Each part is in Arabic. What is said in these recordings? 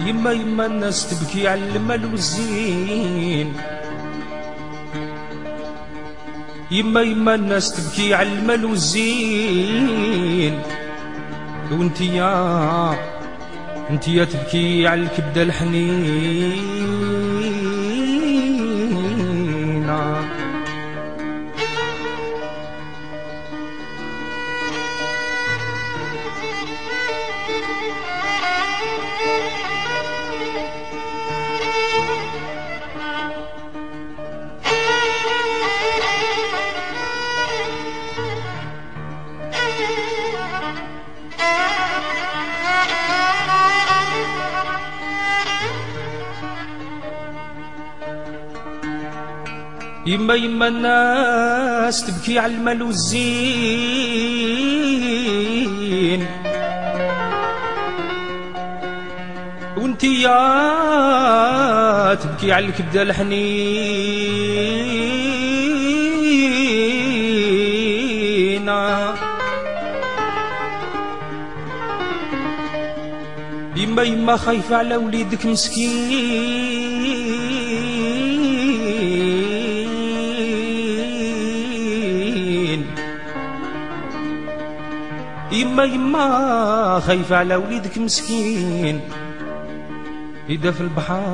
يما يما الناس تبكي على المال والزين، يما يما الناس تبكي على المال والزين، وانتيا تبكي على الكبدة الحنين. يما يما الناس تبكي على المال والزين، وانتي يا تبكي على الكبدة الحنين. يما يما خايفة على وليدك مسكين، يما يما خايفة على وليدك مسكين. إذا في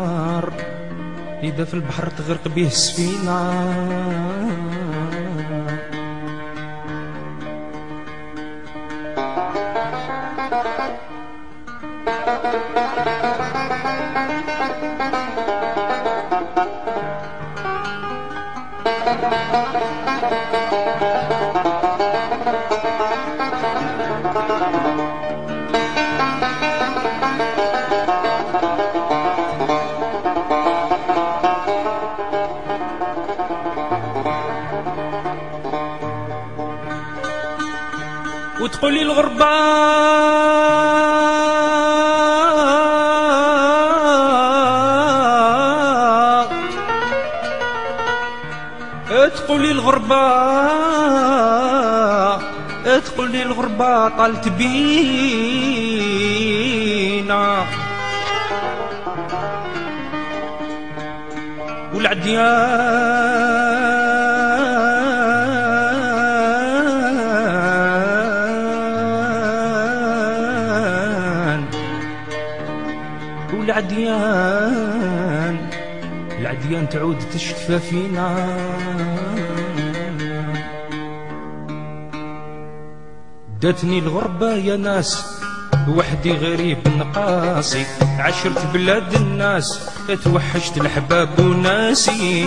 البحر تغرق به السفينة. وتقولي الغربة تقولي الغربة طالت بينا، والعديان تعود تشتفى فينا. داتني الغربة يا ناس وحدي غريب نقاسي، عشرت بلاد الناس توحشت الأحباب وناسي.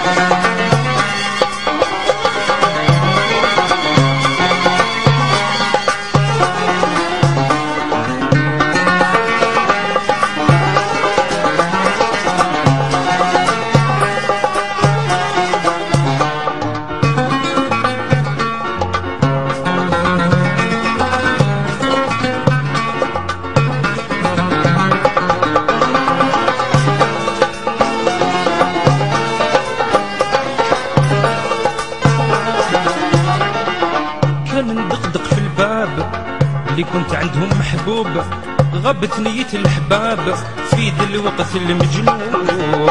اللي كنت عندهم محبوب، غابت نية الأحباب في ذا الوقت المجنون.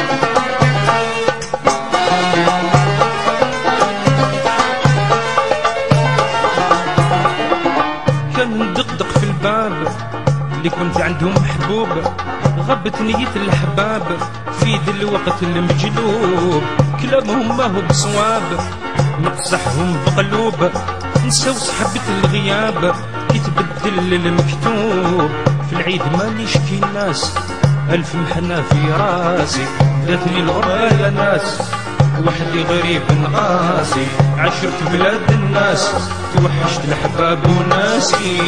كان ندقدق في الباب اللي كنت عندهم محبوب، غابت نية الأحباب في ذا الوقت المجنون. كلامهم ما هو بصواب، نقصحهم بقلوب، نساو صحبة الغياب يتبدل المكتوب. في العيد ماني شكي الناس، ألف محنة في راسي. جاتني الغربة يا ناس وحدي غريب نقاسي، عشرت بلاد الناس توحشت الأحباب وناسي.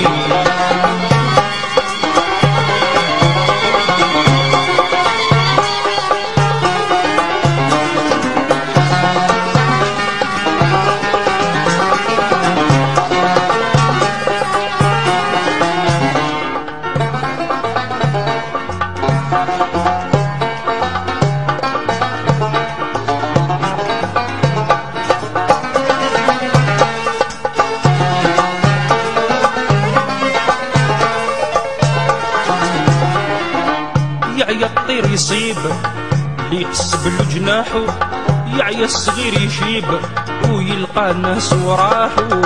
الطير يصيب اللي يقصب له جناحو، يعيا الصغير يشيب ويلقى ناس وراحو.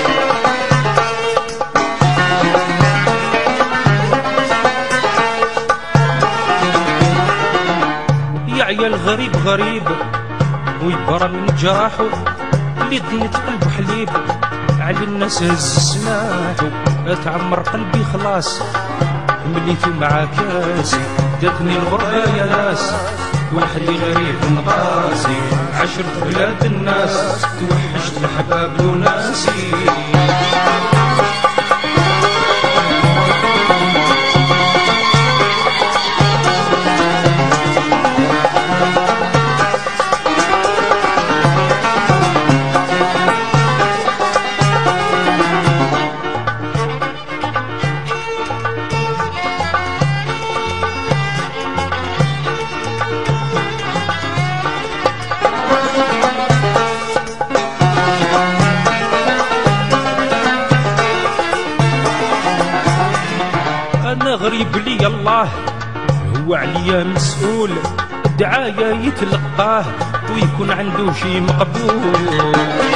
يعيا الغريب غريب ويبرى من جراحو، اللي ضنت قلبه حليب على الناس هز سماحو. اتعمر قلبي خلاص مليتو مع كاسي، جاتني الغربة يا ناس وحدي غريب نقاسي. عشرت بلاد الناس توحشت الحباب وناسي. غريب لي الله هو عليا مسؤول، الدعاية يتلقاه ويكون عنده شي مقبول.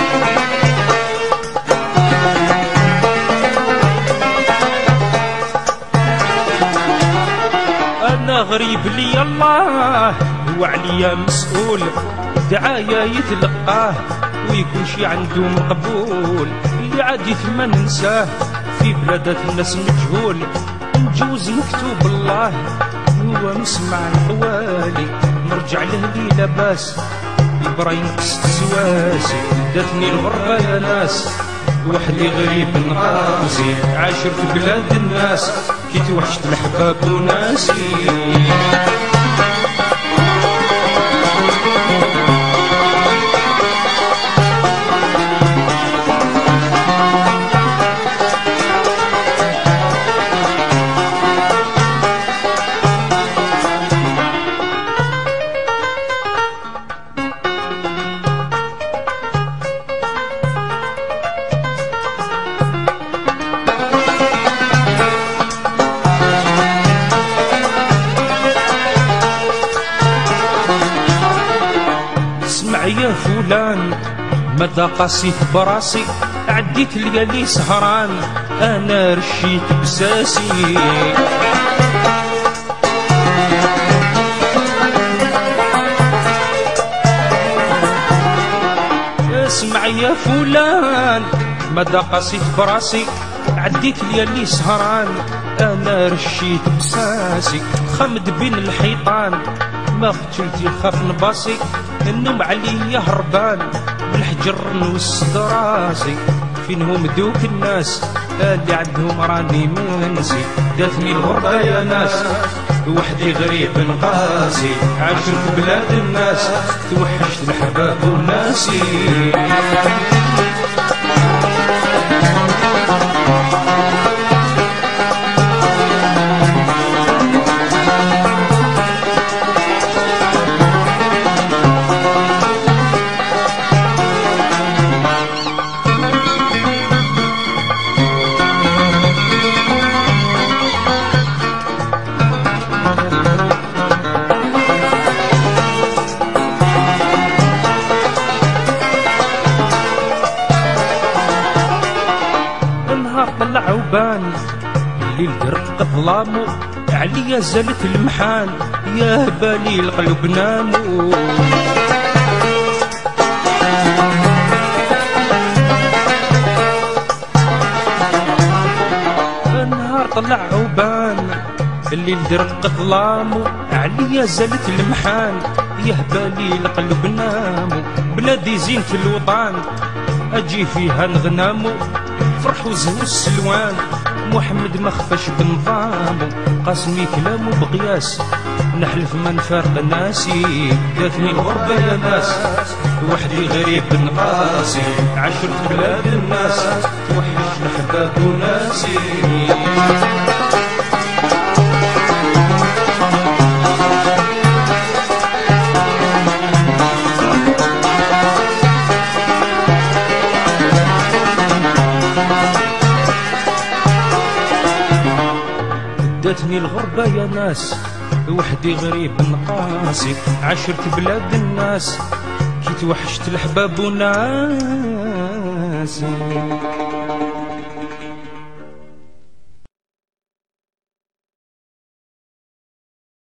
أنا غريب لي الله هو عليا مسؤول، الدعاية يتلقاه ويكون شي عنده مقبول. اللي عادي ثم ننساه في بلادات الناس مجهول، نجوز مكتوب الله هو نسمع الحوالي. نرجع له لي لاباس يبرا ينقص تسواسي. داتني الغربة يا ناس وحدي غريب نقاسي. عاشر في بلاد الناس كي توحشت الحباب وناسي. يا فلان مدى قاسيت براسي، عديت ليالي سهران انا رشيت بساسي. اسمع يا فلان مدى قاسيت براسي، عديت ليالي سهران انا رشيت بساسي. خمد بين الحيطان ما قتلتي خاف نباصي، النوم عليا هربان بالحجر نوسد راسي. فينهم دوك الناس اللي عندهم راني منسي. داتني الغربة يا ناس وحدي غريب نقاسي. عاشر في بلاد الناس توحشت الحباب وناسي. طلع وبان الليل درق ظلامو، عليا زالت المحان يا بالي القلب نامو. النهار طلع وبان الليل درق ظلامو، عليا زالت المحان يا بالي القلب نامو. بلادي زينة الوطن اجي فيها نغنامو، فرح وزهو السلوان محمد ما خفاش بنظامو. قاسمي كلامو بقياس نحلف ما نفارق ناسي. جاتني الغربة يا ناس وحدي غريب نقاسي. عشرت بلاد الناس توحش الحباب وناسي. جاتني الغربة يا ناس وحدي غريب نقاسي، عشرت بلاد الناس كي توحشت الحباب وناسي.